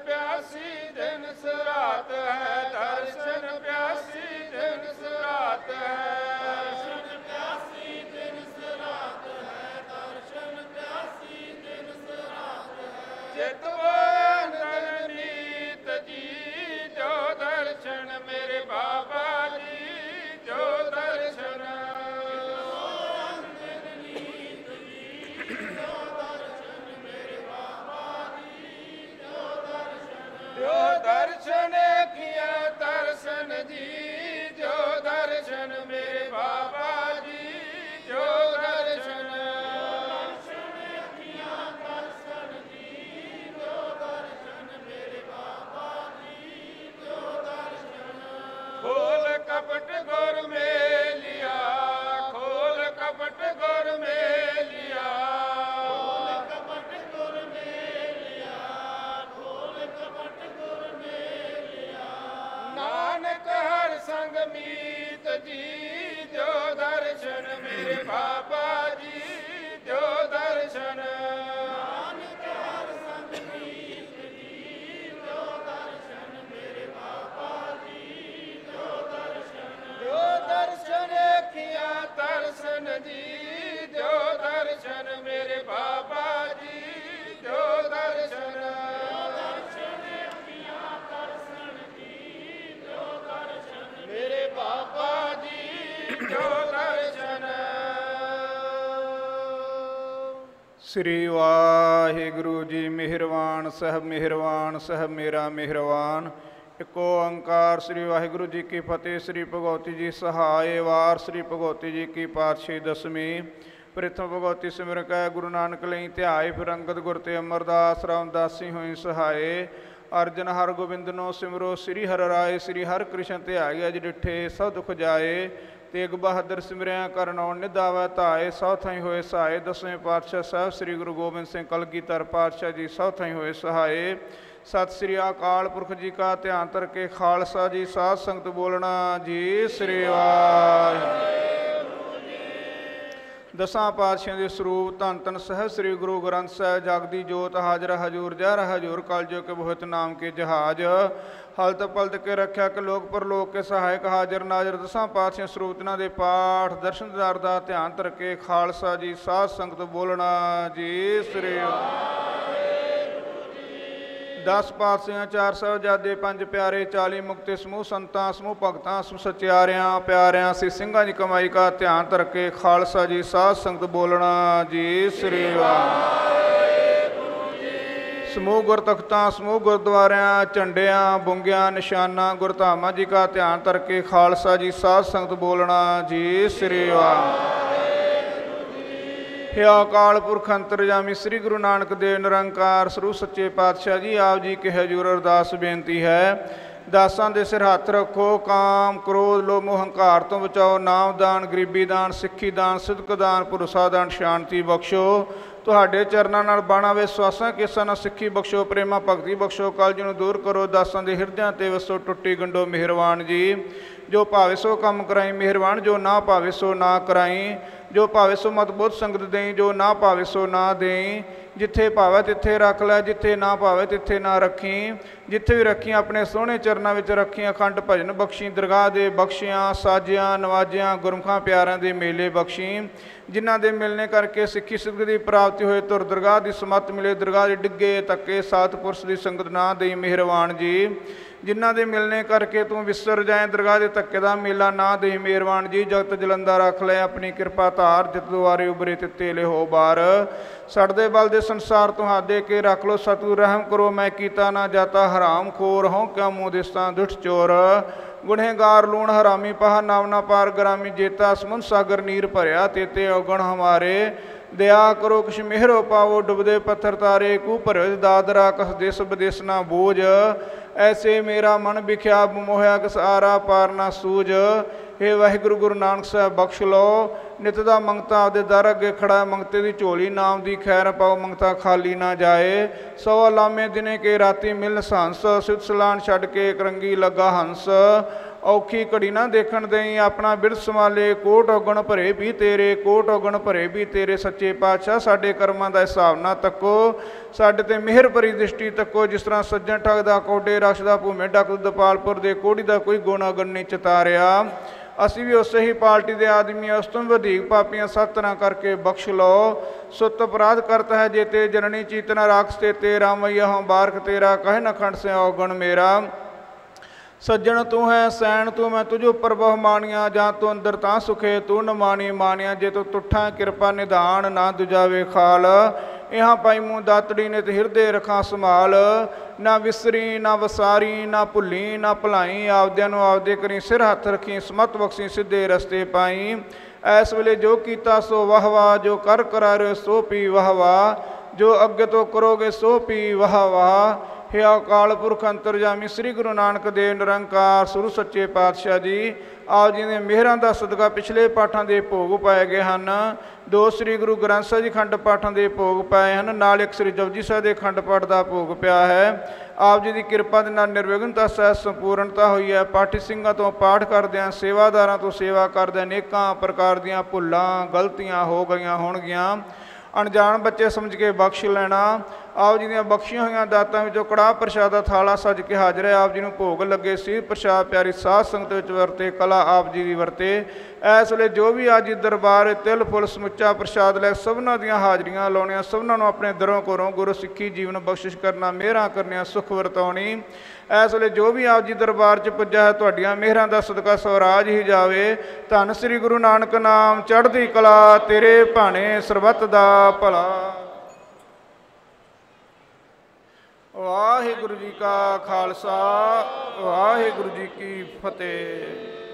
प्यासी दिन रात है, दर्शन प्यासी दिन रात है, दर्शन प्यासी दिन रात है, दर्शन प्यासी दिन रात है। चितवन नीत जी जो दर्शन मेरे बाबा जी, जो दर्शन जो दर्शन किया दर्शन जी, जो दर्शन मेरे बाबा जी, जो दर्शन किया दर्शन जी, जो दर्शन मेरे बाबा जी, जो दर्शन खोल कपट गुर में लिया, खोल कपट गुर में लिया, खोल कपट गुर में लिया, खोल कपट गुर में लिया। नानक हर संग मीत जी, जो दर्शन मेरे बाबा जी, जो दर्शन नानक हर संग मीत जी, जो दर्शन मेरे बाबा जी, जो दर्शन जो दर्शन किया दर्शन जी, जो दर्शन मेरे बाबा जी, जो दर्शन किया दर्शन जी, जो दर्शन मेरे बाबा जी, जो दर्शन। श्री वाहिगुरु जी मेहरबान सहब मेहरबान सहब मेरा मेहरबान। इको ओंकार। श्री वाहिगुरु जी की फतेह। श्री भगवती जी सहाय। वार श्री भगवती जी की पातशाही दसवीं। प्रथम भगवती सिमर कै गुरु नानक लई ध्याए, फिर अंगद गुर ते अमरदास रामदासी होई सहाय। अर्जन हर गोबिंदनो सिमरो श्री हर राय, श्री हर कृष्ण ध्याई अज डिठे सब दुख जाए। तेग बहादुर सिमरिया करनौ निधावै धाए, सौ थाई होए सहाय। दसवें पातशाह साहब श्री गुरु गोबिंद सिंह कलगीधर पातशाह जी सौ थाई होए सहाय। सत श्री अकाल पुरख जी का ध्यान धर के खालसा जी साध संगत बोलना जी। श्री वाहिगुरू। दसां पातशाह के स्वरूप धन धन सहब श्री गुरु ग्रंथ साहिब जगदी जोत हाजर हजूर जहर हजूर कलजो के बहुत नाम के जहाज। हलत पलत के रख्या के लोक परलोक के सहायक हाजर नाजर। दसां पातशाह स्वरूप तिन्हां दे पाठ दर्शन दीदार दा ध्यान धर के खालसा जी साध संगत बोलना जी। श्री 10 पातशाह 4 साहिबजादे 5 प्यारे 40 मुक्ते समूह संतां समूह भगतां समूह सचियारियां प्यारियां सी सिंघां जी कमाई का ध्यान धर के खालसा जी साध संगत बोलना जी। श्री वाहिगुरू जी। समूह गुरतख्तां समूह गुरुद्वारियां झंडियां बुंगियां निशाना गुरधामां जी का ध्यान धर के खालसा जी साध संगत बोलना जी। श्री वाहिगुरू। हे अकाल पुरख अंतरजामी श्री गुरु नानक देव निरंकार स्वरूप सच्चे पातशाह जी आप जी के हजूर अरदास बेनती है। दासां दे सिर हथ रखो। काम क्रोध लोभ मोह हंकार तो बचाओ। नाम दान गरीबी दान सिੱਖੀ दान सिदक दान भरोसा दान शांति बख्शो। ਤੁਹਾਡੇ ਚਰਨਾਂ ਨਾਲ ਬਾਣਾ ਵਿਸ਼ਵਾਸਾਂ ਕੇਸਾਂ ਨਾਲ ਸਿੱਖੀ ਬਖਸ਼ੋ ਪ੍ਰੇਮਾ ਭਗਤੀ ਬਖਸ਼ੋ ਕਲਯੁਗ ਨੂੰ ਦੂਰ ਕਰੋ ਦਾਸਾਂ ਦੇ ਹਿਰਦਿਆਂ ਤੇ ਵਸੋ ਟੁੱਟੀ ਗੰਢੋ ਮਿਹਰਬਾਨ ਜੀ। ਜੋ ਭਾਵੇ ਸੋ ਕੰਮ ਕਰਾਈ ਮਿਹਰਬਾਨ ਜੋ ਨਾ ਭਾਵੇ ਸੋ ਨਾ ਕਰਾਈ। ਜੋ ਭਾਵੇ ਸੋ ਮਤ ਬੁੱਧ ਸੰਗਤ ਦੇਈ ਜੋ ਨਾ ਭਾਵੇ ਸੋ ਨਾ ਦੇਈ। ਜਿੱਥੇ ਭਾਵੇ ਤਿੱਥੇ ਰੱਖ ਲੈ ਜਿੱਥੇ ਨਾ ਭਾਵੇ ਤਿੱਥੇ ਨਾ ਰੱਖੀ। ਜਿੱਥੇ ਵੀ ਰੱਖੀ ਆਪਣੇ ਸੋਹਣੇ ਚਰਨਾਂ ਵਿੱਚ ਰੱਖੀ। ਅਖੰਡ ਭਜਨ ਬਖਸ਼ੀ ਦਰਗਾਹ ਦੇ ਬਖਸ਼ਿਆਂ ਸਾਜਿਆਂ ਨਵਾਜਿਆਂ ਗੁਰਮੁਖਾਂ ਪਿਆਰਿਆਂ ਦੇ ਮੇਲੇ ਬਖਸ਼ੀ। ਜਿਨ੍ਹਾਂ ਦੇ ਮਿਲਣੇ ਕਰਕੇ ਸਿੱਖੀ ਸਿੱਧ ਦੀ ਪ੍ਰਾਪਤੀ ਹੋਏ ਤੁਰ ਦਰਗਾਹ ਦੀ ਸਮੱਤ ਮਿਲੇ ਦਰਗਾਹ ਦੇ ਡਿੱਗੇ ਧੱਕੇ ਸਾਤ ਪੁਰਸ਼ ਦੀ ਸੰਗਤ ਨਾ ਦੇਈ ਮਿਹਰਬਾਨ ਜੀ। ਜਿਨ੍ਹਾਂ ਦੇ ਮਿਲਣੇ ਕਰਕੇ ਤੂੰ ਵਿਸਰ ਜਾਏ ਦਰਗਾਹ ਦੇ ਧੱਕੇ ਦਾ ਮੇਲਾ ਨਾ ਦੇਈ ਮਿਹਰਬਾਨ ਜੀ। ਜਗਤ ਜਲੰਦਾ ਰੱਖ ਲੈ ਆਪਣੀ ਕਿਰਪਾ ਧਾਰ ਜਿਤ ਦੁਆਰੇ ਉਬਰੇ ਤਿੱਤੇ ਲਿਹੋ ਬਾਰ। ਸੜਦੇ ਬਲ ਦੇ ਸੰਸਾਰ ਤੁਹਾਡੇ ਕੇ ਰੱਖ ਲੋ ਸਤਿਗੁਰ ਰਹਿਮ ਕਰੋ ਮੈਂ ਕੀਤਾ ਨਾ ਜਾਤਾ ਹਰਾਮ ਖੋਰ ਹੋਂ ਕਿਉ ਮੂੰਹ ਦਿਸਤਾਂ ਦੁੱਠ ਚੋਰ। गुनहगार लूण हरामी पहा नाव ना पार ग्रामी जेता समुंद सागर नीर भरिया तेते अवगुण हमारे। दया करो किश मेहरो पावो डुबदे पत्थर तारे कू भरो दादरा कस देश विदेश ना बोझ। ऐसे मेरा मन बिख्या मोहया किस आरा पार ना सूझ। हे वाहिगुरु गुरु नानक साहब बख्श लो नित दा मंगता आपदे दर अगे खड़ा मंगते दी झोली नाम दी खैर पाओ मंगता खाली ना जाए। सवा लामे दिने के राती मिलन हंस सिद्ध सलान छड़ के करंगी लगा हंस। ਔਖੀ ਘੜੀ ਨਾ ਦੇਖਣ ਦੇਈ, ਆਪਣਾ ਬਿਰਧ ਸੰਭਾਲੇ, ਕੋਟ ਔਗਣ ਭਰੇ ਵੀ ਤੇਰੇ, ਕੋਟ ਔਗਣ ਭਰੇ ਵੀ ਤੇਰੇ। ਸੱਚੇ ਪਾਤਸ਼ਾਹ ਸਾਡੇ ਕਰਮਾਂ ਦਾ ਹਿਸਾਬ ਨਾ ਤੱਕੋ, ਸਾਡੇ ਤੇ ਮਿਹਰ ਭਰੀ ਦ੍ਰਿਸ਼ਟੀ ਤੱਕੋ। ਜਿਸ ਤਰ੍ਹਾਂ ਸੱਜਣ ਠੱਗ ਦਾ, ਕੋਡੇ ਰਕਸ਼ ਦਾ, ਭੂਮੇ ਡੱਕ ਦਪਾਲਪੁਰ ਦੇ ਕੋੜੀ ਦਾ ਕੋਈ ਗੁਣ ਅਗਨ ਨਹੀਂ ਚਿਤਾਰਿਆ। ਅਸੀਂ ਵੀ ਉਸੇ ਹੀ ਪਾਰਟੀ ਦੇ ਆਦਮੀ ਹਾਂ, ਉਸ ਤੋਂ ਵਧੇਕ ਪਾਪੀਆਂ ਸਭ ਤਰ੍ਹਾਂ ਕਰਕੇ ਬਖਸ਼ ਲਓ। ਸੁਤ ਅਪਰਾਧ ਕਰਤਾ ਹੈ ਜੇਤੇ, ਜਨਨੀ ਚੀਤਨਾ ਰਾਖਸ ਤੇ ਰਾਮਈਆ ਹਉ ਬਾਰਕ ਤੇਰਾ, ਕਹੇ ਨ ਖੰਡ ਸੇ ਔਗਣ ਮੇਰਾ। ਸੱਜਣ ਤੂੰ ਹੈ ਸੈਣ ਤੂੰ, ਮੈਂ ਤੁਝ ਉੱਪਰ ਬਹੁ ਮਾਣੀਆਂ, ਜਾਂ ਤੂੰ ਅੰਦਰ ਤਾਂ ਸੁਖੇ ਤੂੰ ਨ ਮਾਣੀ ਮਾਣਿਆ। ਜੇ ਤੂੰ ਤੁਠਾਂ ਕਿਰਪਾ ਨਿਧਾਨ, ਨਾ ਦੁਜਾਵੇ ਖਾਲ। ਇਹਾਂ ਪਾਈ ਮੂੰਹ ਦਾਤੜੀ ਨੇ ਤੇ ਹਿਰਦੇ ਰਖਾਂ ਸੰਭਾਲ। ਨਾ ਵਿਸਰੀ ਨਾ ਵਸਾਰੀ, ਨਾ ਭੁੱਲੀ ਨਾ ਭੁਲਾਈ, ਆਪਦਿਆਂ ਨੂੰ ਆਪਦੇ ਕਰੀ ਸਿਰ ਹੱਥ ਰੱਖੀ, ਸਮਤ ਬਖਸ਼ੀ ਸਿੱਧੇ ਰਸਤੇ ਪਾਈ। ਐਸ ਵੇਲੇ ਜੋ ਕੀਤਾ ਸੋ ਵਾਹ ਵਾਹ, ਜੋ ਕਰ ਕਰਾਰੇ ਸੋ ਪੀ ਵਾਹ ਵਾਹ, ਜੋ ਅੱਗੇ ਤੋਂ ਕਰੋਗੇ ਸੋ ਪੀ ਵਾਹ ਵਾਹ। ਹੇ ਅਕਾਲ ਪੁਰਖ ਅੰਤਰਜਾਮੀ ਸ੍ਰੀ ਗੁਰੂ ਨਾਨਕ ਦੇਵ ਨਿਰੰਕਾਰ ਸੁਰੂ ਸੱਚੇ ਪਾਤਸ਼ਾਹ ਜੀ, ਆਪ ਜੀ ਦੇ ਮਿਹਰਾਂ ਦਾ ਸਦਕਾ ਪਿਛਲੇ ਪਾਠਾਂ ਦੇ ਭੋਗ ਪਾਏ ਗਏ ਹਨ। 2 ਸ੍ਰੀ ਗੁਰੂ ਗ੍ਰੰਥ ਸਾਹਿਬ ਜੀ ਖੰਡ ਪਾਠਾਂ ਦੇ ਭੋਗ ਪਾਏ ਹਨ, ਨਾਲ 1 ਸ੍ਰੀ ਜਪਜੀ ਸਾਹਿਬ ਦੇ ਖੰਡ ਪਾਠ ਦਾ ਭੋਗ ਪਿਆ ਹੈ। ਆਪ ਜੀ ਦੀ ਕਿਰਪਾ ਦੇ ਨਾਲ ਨਿਰਵਿਘਨਤਾ ਸਹਿਤ ਸੰਪੂਰਨਤਾ ਹੋਈ ਹੈ। ਪਾਠੀ ਸਿੰਘਾਂ ਤੋਂ ਪਾਠ ਕਰਦਿਆਂ, ਸੇਵਾਦਾਰਾਂ ਤੋਂ ਸੇਵਾ ਕਰਦਿਆਂ ਅਨੇਕਾਂ ਪ੍ਰਕਾਰ ਦੀਆਂ ਭੁੱਲਾਂ ਗਲਤੀਆਂ ਹੋ ਗਈਆਂ ਹੋਣਗੀਆਂ। ਅਣਜਾਣ ਬੱਚੇ ਸਮਝ ਕੇ ਬਖਸ਼ ਲੈਣਾ। ਆਪ ਜੀ ਦੀਆਂ ਬਖਸ਼ੀਆਂ ਹੋਈਆਂ ਦਾਤਾਂ ਵਿੱਚੋਂ ਕੜਾਹ ਪ੍ਰਸ਼ਾਦ ਦਾ ਥਾਲਾ ਸੱਜ ਕੇ ਹਾਜ਼ਰ ਹੈ। ਆਪ ਜੀ ਨੂੰ ਭੋਗ ਲੱਗੇ ਸੀ ਪ੍ਰਸ਼ਾਦ ਪਿਆਰੀ ਸਾਧ ਸੰਗਤ ਵਿੱਚ ਵਰਤੇ, ਕਲਾ ਆਪ ਜੀ ਦੀ ਵਰਤੇ। ਇਸ ਵੇਲੇ ਜੋ ਵੀ ਅੱਜ ਦਰਬਾਰ ਤਿਲ ਫੁੱਲ ਸਮੁੱਚਾ ਪ੍ਰਸ਼ਾਦ ਲੈ ਸਭਨਾਂ ਦੀਆਂ ਹਾਜ਼ਰੀਆਂ ਲਾਉਣੀਆਂ, ਸਭਨਾਂ ਨੂੰ ਆਪਣੇ ਦਰੋਂ ਘਰੋਂ ਗੁਰੂ ਸਿੱਖੀ ਜੀਵਨ ਬਖਸ਼ਿਸ਼ ਕਰਨਾ, ਮਿਹਰਾਂ ਕਰਨੀਆਂ, ਸੁਖ ਵਰਤਾਉਣੀ। ਇਸ ਵੇਲੇ ਜੋ ਵੀ ਆਪ ਜੀ ਦਰਬਾਰ 'ਚ ਪੁੱਜਾ ਹੈ, ਤੁਹਾਡੀਆਂ ਮਿਹਰਾਂ ਦਾ ਸਦਕਾ ਸਵਰਾਜ ਹੀ ਜਾਵੇ। ਧੰਨ ਸ੍ਰੀ ਗੁਰੂ ਨਾਨਕ ਨਾਮ, ਚੜ੍ਹਦੀ ਕਲਾ, ਤੇਰੇ ਭਾਣੇ ਸਰਬੱਤ ਦਾ ਭਲਾ। ਵਾਹਿਗੁਰੂ ਜੀ ਕਾ ਖਾਲਸਾ, ਵਾਹਿਗੁਰੂ ਜੀ ਕੀ ਫਤਿਹ।